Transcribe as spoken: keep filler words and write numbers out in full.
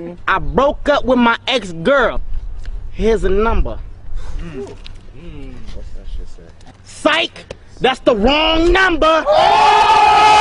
Mm-hmm. I broke up with my ex-girl. Here's a number. Mm. Mm. What's that shit say? Psych! That's the wrong number! Oh!